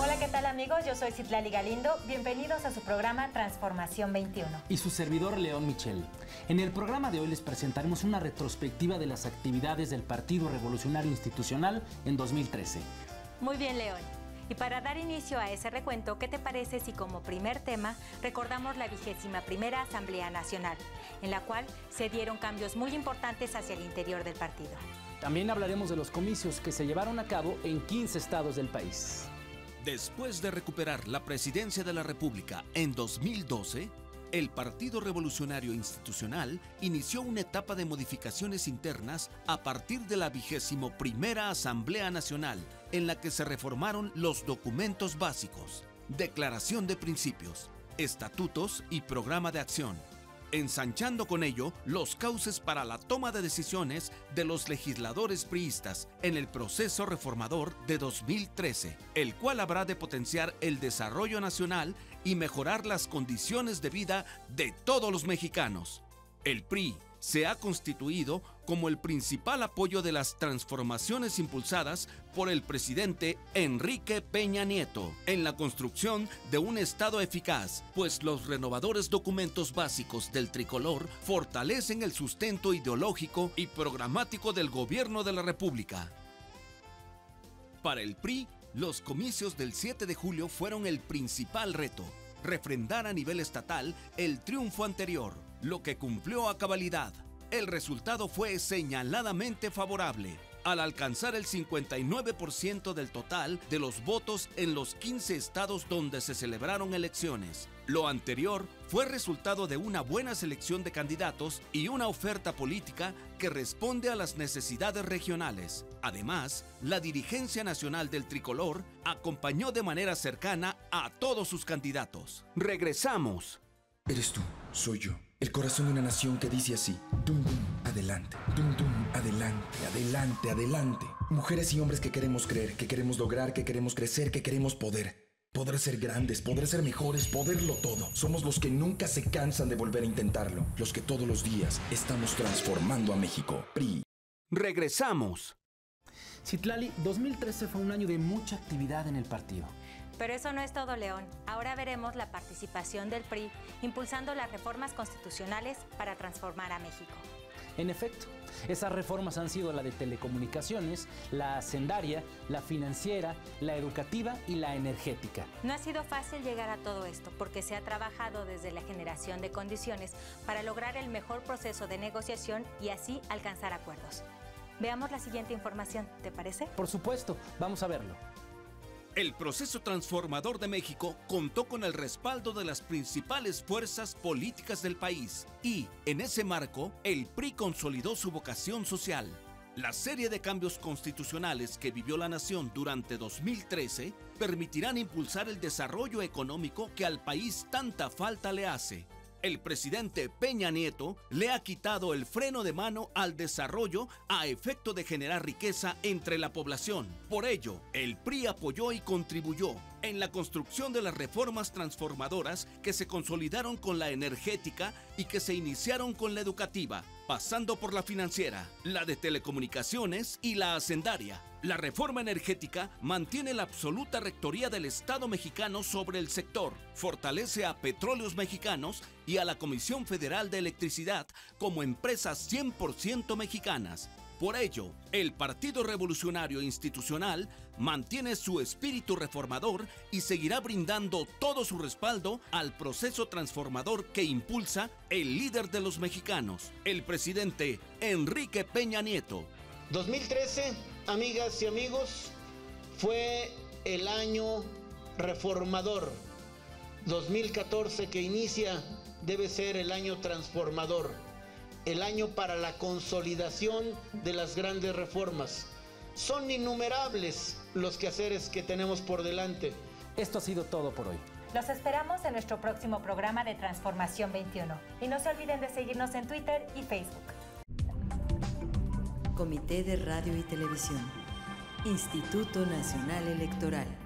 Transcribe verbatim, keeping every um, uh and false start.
Hola, ¿qué tal amigos? Yo soy Citlali Galindo. Bienvenidos a su programa Transformación veintiuno. Y su servidor León Michel. En el programa de hoy les presentaremos una retrospectiva de las actividades del Partido Revolucionario Institucional en dos mil trece. Muy bien, León. Y para dar inicio a ese recuento, ¿qué te parece si como primer tema recordamos la vigésima primera Asamblea Nacional, en la cual se dieron cambios muy importantes hacia el interior del partido? También hablaremos de los comicios que se llevaron a cabo en quince estados del país. Después de recuperar la presidencia de la República en dos mil doce, el Partido Revolucionario Institucional inició una etapa de modificaciones internas a partir de la vigésimo primera Asamblea Nacional, en la que se reformaron los documentos básicos, declaración de principios, estatutos y programa de acción, ensanchando con ello los cauces para la toma de decisiones de los legisladores priistas en el proceso reformador de dos mil trece, el cual habrá de potenciar el desarrollo nacional y mejorar las condiciones de vida de todos los mexicanos. El P R I se ha constituido como el principal apoyo de las transformaciones impulsadas por el presidente Enrique Peña Nieto en la construcción de un Estado eficaz, pues los renovadores documentos básicos del tricolor fortalecen el sustento ideológico y programático del gobierno de la República. Para el P R I, los comicios del siete de julio fueron el principal reto: refrendar a nivel estatal el triunfo anterior, lo que cumplió a cabalidad. El resultado fue señaladamente favorable, al alcanzar el cincuenta y nueve por ciento del total de los votos en los quince estados donde se celebraron elecciones. Lo anterior fue resultado de una buena selección de candidatos y una oferta política que responde a las necesidades regionales. Además, la dirigencia nacional del tricolor acompañó de manera cercana a todos sus candidatos. Regresamos. Eres tú, soy yo. El corazón de una nación que dice así: dum dum, adelante, dum dum, adelante, adelante, adelante. Mujeres y hombres que queremos creer, que queremos lograr, que queremos crecer, que queremos poder. Poder ser grandes, poder ser mejores, poderlo todo. Somos los que nunca se cansan de volver a intentarlo. Los que todos los días estamos transformando a México. P R I. Regresamos. Citlali, dos mil trece fue un año de mucha actividad en el partido. Pero eso no es todo, León. Ahora veremos la participación del P R I impulsando las reformas constitucionales para transformar a México. En efecto, esas reformas han sido la de telecomunicaciones, la hacendaria, la financiera, la educativa y la energética. No ha sido fácil llegar a todo esto porque se ha trabajado desde la generación de condiciones para lograr el mejor proceso de negociación y así alcanzar acuerdos. Veamos la siguiente información, ¿te parece? Por supuesto, vamos a verlo. El proceso transformador de México contó con el respaldo de las principales fuerzas políticas del país y, en ese marco, el P R I consolidó su vocación social. La serie de cambios constitucionales que vivió la nación durante dos mil trece permitirán impulsar el desarrollo económico que al país tanta falta le hace. El presidente Peña Nieto le ha quitado el freno de mano al desarrollo a efecto de generar riqueza entre la población. Por ello, el P R I apoyó y contribuyó en la construcción de las reformas transformadoras que se consolidaron con la energética y que se iniciaron con la educativa, pasando por la financiera, la de telecomunicaciones y la hacendaria. La reforma energética mantiene la absoluta rectoría del Estado mexicano sobre el sector, fortalece a Petróleos Mexicanos y a la Comisión Federal de Electricidad como empresas cien por ciento mexicanas. Por ello, el Partido Revolucionario Institucional mantiene su espíritu reformador y seguirá brindando todo su respaldo al proceso transformador que impulsa el líder de los mexicanos, el presidente Enrique Peña Nieto. dos mil trece, amigas y amigos, fue el año reformador. dos mil catorce que inicia debe ser el año transformador. El año para la consolidación de las grandes reformas. Son innumerables los quehaceres que tenemos por delante. Esto ha sido todo por hoy. Los esperamos en nuestro próximo programa de Transformación veintiuno. Y no se olviden de seguirnos en Twitter y Facebook. Comité de Radio y Televisión. Instituto Nacional Electoral.